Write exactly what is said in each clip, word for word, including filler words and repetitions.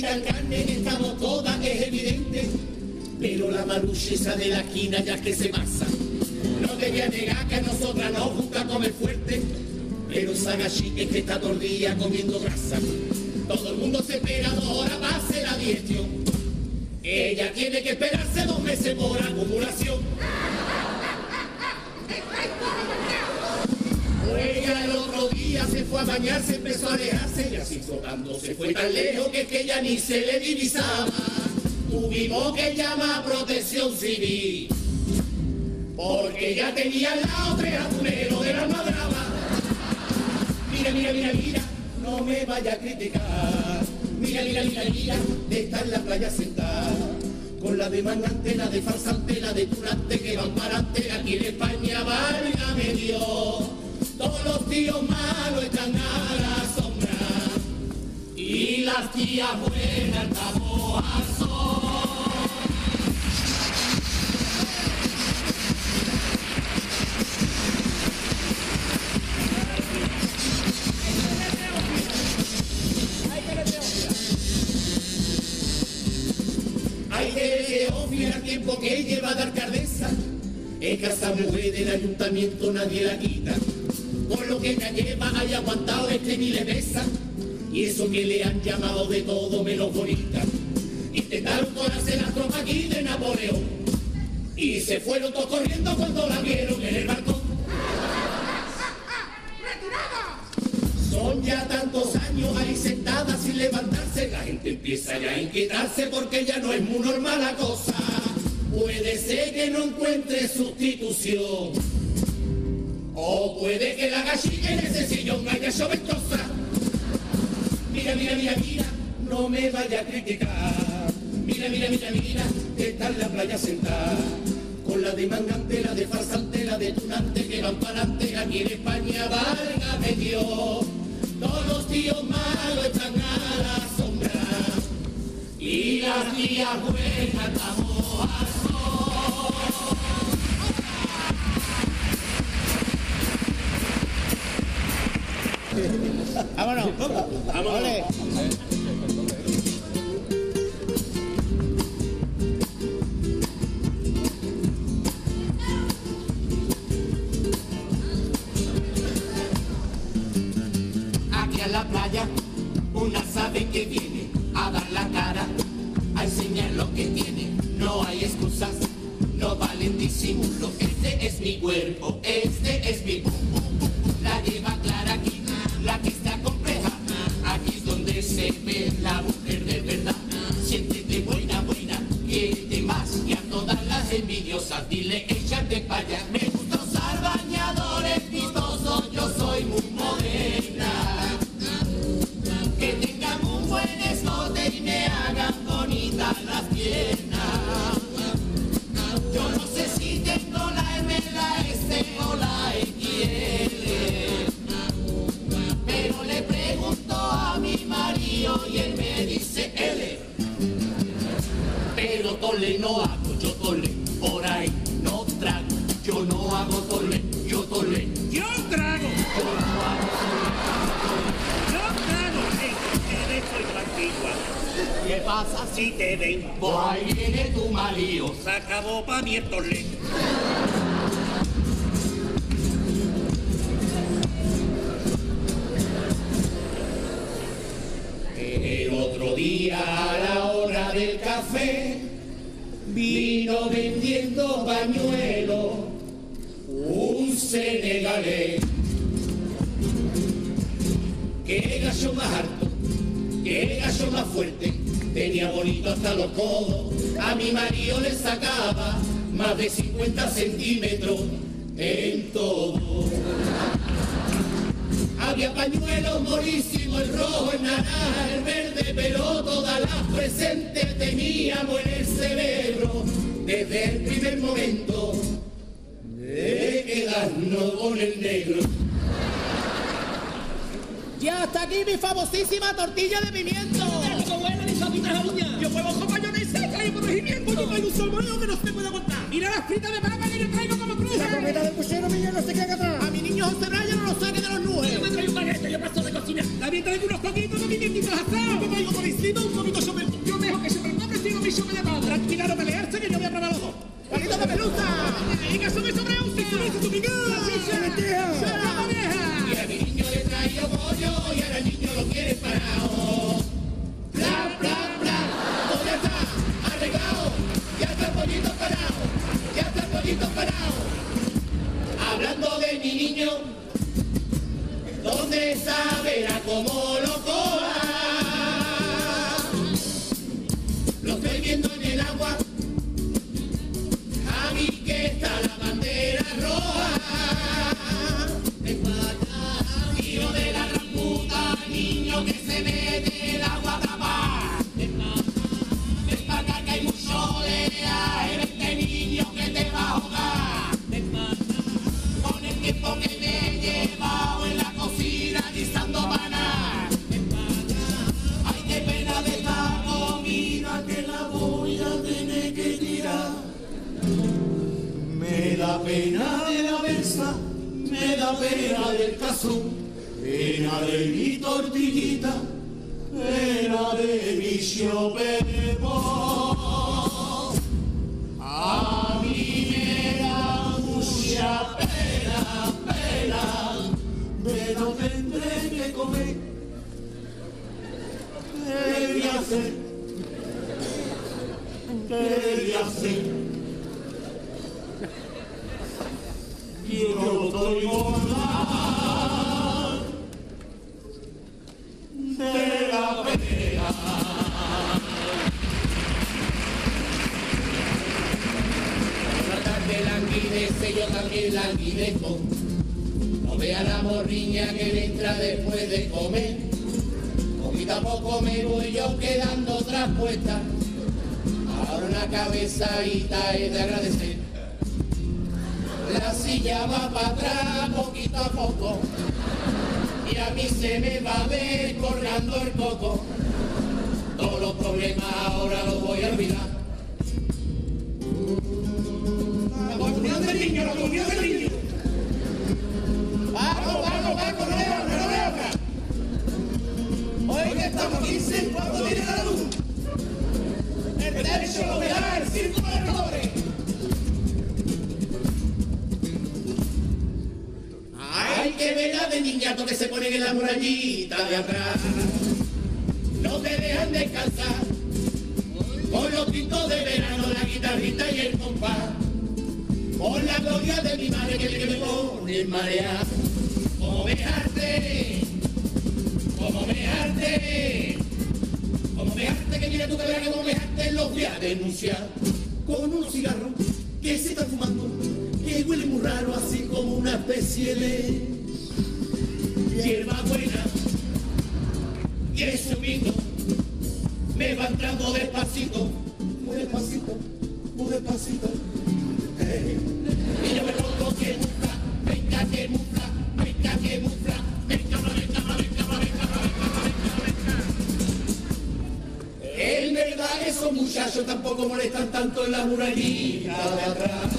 tiran carne, estamos todas, es evidente. Pero la marucha esa de la esquina ya que se pasa. No te voy a negar que a nosotras nos gusta comer fuerte. Pero esa gachique que está todo el día comiendo grasa. Todo el mundo se espera dos horas para hacer la digestión. Ella tiene que esperarse dos meses por acumulación. Ella el otro día se fue a bañarse, empezó a alejarse y así flotando se fue tan lejos que, que ya ni se le divisaba. Tuvimos que llamar a Protección Civil porque ya tenía al lado tres atuneros de la Almadraba. Mira, mira, mira, mira, no me vaya a criticar. Mira, mira, mira, mira, está en la playa sentada con la demandante, la de farsante, la de turante que van para ante. Aquí en España, válgame Dios, todos los tíos malos están a la sombra y las tías buenas estamos al sol. Hay que obviar el tiempo que lleva de alcaldesa. Es que a esa mujer del ayuntamiento nadie la quita. Por lo que ella lleva haya aguantado este ni le pesa. Y eso que le han llamado de todo menos bonita. Intentaron colarse las tropas aquí de Napoleón y se fueron todos corriendo cuando la vieron en el balcón. Son ya tantos años ahí sentada sin levantarse. La gente empieza ya a inquietarse porque ya no es muy normal la cosa. Puede ser que no encuentre sustitución, o puede que la gallina en ese sillón vaya soventosa. Mira, mira, mira, mira, no me vaya a criticar. Mira, mira, mira, mira, está en la playa sentada con la demandante, la de farsante, la de tunante que van para adelante. Aquí en España, válgame Dios, todos los tíos malos están a la sombra y las tías buenas estamos al sol. Vámonos. Vámonos. Ole. Aquí a la playa, una sabe que viene a dar la cara, a enseñar lo que tiene. No hay excusas, no valen disimulos. Este es mi cuerpo, este es mi bum, bum, bum. La lleva clara aquí, la que está compleja. Aquí es donde se ve la mujer de verdad. Siéntete buena, buena, quiérete más que a todas las envidiosas. Dile, échate pa' allá. Me gusta usar bañadores vistosos, yo soy muy moderna. Que tengan un buen escote y me hagan bonitas las piernas. Yo no sé si tengo la M, la S o la X L, pero le pregunto a mi marido y él me dice L. Pero tole no hago, yo tole, por ahí no trago. Yo no hago tole, yo tole, yo trago. Yo no hago tole, yo trago. Hey, ustedes soy la antigua. ¿qué pasa si te ven? Pues ahí viene tu marido. Se acabó pa' mi el tole. El otro día a la hora del café vino vendiendo pañuelos un senegalés. Qué gallo más alto, qué gallo más fuerte, tenía bonito hasta los codos. A mi marido le sacaba más de cincuenta centímetros en todo. Había pañuelos morísimos, el rojo, el naranja, el verde, pero todas las presentes teníamos en el cerebro desde el primer momento de quedarnos con el negro. Ya hasta aquí mi famosísima tortilla de pimiento. Yo puedo con mayonesa y traigo regimiento. Yo traigo un salmoneo que no se puede aguantar. Mira las fritas de papa que yo traigo como cruz. La comida del puchero mío no se queda atrás. A mi niño José Raya no lo saque de los nubes. Yo me traigo un baguette, yo paso de cocina. También traigo unos coquitos de pimientitos asados. Yo traigo solicito un poquito sobre... Yo dejo que se preocupe, sigo mi sobre de padre. Tranquila, no pelearse, que yo voy a probar los dos. ¡Palito de pelusa! ¡Y que sube sobre un sitio! ¡Sube tu pingada! ¡Sí, se me deja! ¡Se la vieja! Y a mi niño le traigo pollo y ahora el niño lo quiere parado. Bla, bla, bla. ¿Dónde está? Arreglado. Ya está el pollito parado. Ya está el pollito parado. Hablando de mi niño, ¿dónde está? Verá cómo lo coja. Lo estoy viendo en el agua. A mí que está la bandera roja. Hijo de la gran puta, niño que se mete el agua a tapar. Ven pa' acá que hay mucho oleaje, vente niño que te va a ahogar. Con el tiempo que me he llevado en la cocina guisando paná. Ay, qué pena de esta comida que la voy a tener que tirar. Me da pena de la versa, me da pena del cazón. Pena de mi tortillita, pena de mi chopepo. A mí me da mucha pena, pena, pero tendré que comer. ¿Qué voy a hacer? ¿Qué voy a hacer? Yo estoy gorda. De la pena. Una tarde languidece, yo también languidezco. No vea la morriña que le entra después de comer. Poquito a poco me voy yo quedando traspuesta. Ahora una cabezadita es de agradecer. La silla va para atrás poquito a poco. Y a mí se me va descorrando el coco. Todos los problemas ahora los voy a olvidar. La comunión del niño, la comunión del niño. Paco, Paco, Paco, no le otra, no le otra. Hoy que estamos quince, cuando viene la luz. El techo lo verá el círculo de colores. Hay que ver a de niñato que se ponen en la murallita de atrás. No te dejan descansar. Con los gritos de verano, la guitarrita y el compás. Por la gloria de mi madre que, que me pone marear. Como me arte, como me arte, como me arte, que mira tú que verás que como me arte los voy a denunciar. Con un cigarro que se está fumando, que huele muy raro, así como una especie de hierba buena. Y ese humito me va entrando despacito, muy despacito, muy despacito. Hey. Y yo me pongo que mufla, venga que mufla, venga que mufla, venga, venga, venga, venga, venga, venga, venga. En verdad esos muchachos tampoco molestan tanto en la murallita de atrás.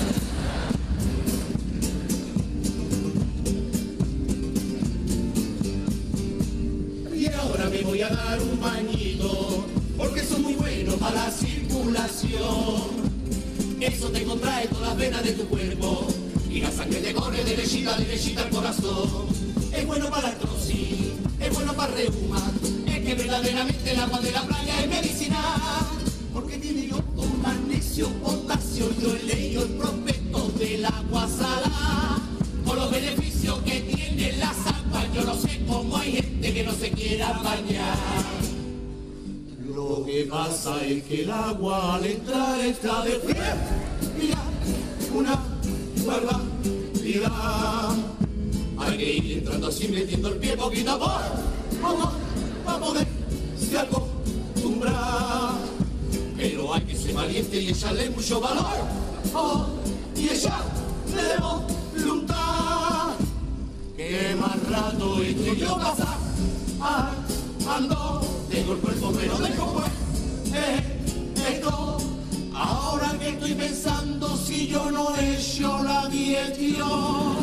Me voy a dar un bañito, porque son muy buenos para la circulación. Eso te contrae todas las venas de tu cuerpo y la sangre te corre derechita, derechita al corazón. Es bueno para la artrosis, es bueno para el reuma, es que verdaderamente el agua de la playa es medicinal, porque tiene yodo, magnesio, potasio. Yo he leído el prospecto del agua salada, con los beneficios que tiene las aguas. Yo no sé cómo hay gente que no se quiera bañar. Lo que pasa es que el agua al entrar está de fría. Mira, una barbaridad. Hay que ir entrando así metiendo el pie poquito a poco para poderse acostumbrar. Pero hay que ser valiente y echarle mucho valor. Oh, y echarle voluntad. Que más rato estoy yo pasar, ando, tengo el cuerpo pero dejo pues, eh, esto. Ahora que estoy pensando si yo no he hecho la digestión,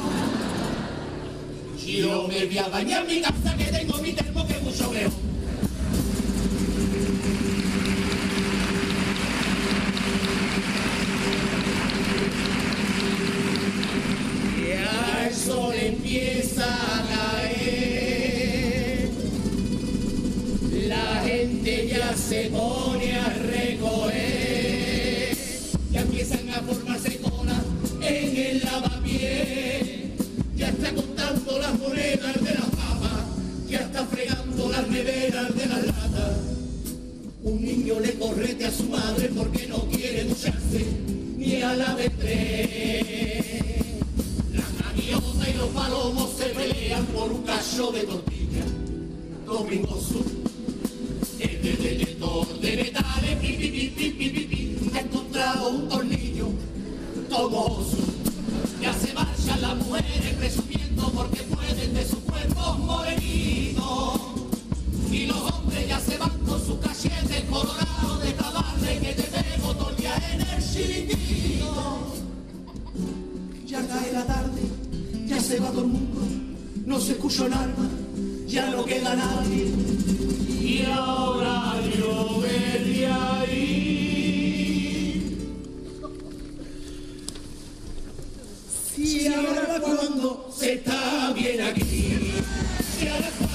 yo me voy a bañar en mi casa que tengo mi termo que es mucho mejor. se pone a recoger. Ya empiezan a formarse colas en el lavapiés. Ya está contando las monedas de las papas. Ya está fregando las neveras de las latas. Un niño le correte a su madre porque no quiere ducharse ni a la vez tres. Las gaviotas y los palomos se pelean por un cacho de tortilla. Domingo Sur, el detector de metales, pi, pi, pi, pi, pi, pi, pi, ha encontrado un tornillo tomoso. Ya se marchan las mujeres presumiendo porque pueden de sus cuerpos morenitos. Y los hombres ya se van con sus cachetes colorados de tabarle que te pego todo el día en el chiringuito. Ya cae la tarde, ya se va todo el mundo, no se escucha un alma, ya no queda nadie. Y ahora yo vería ahí. Si ahora cuando se está bien aquí, si ahora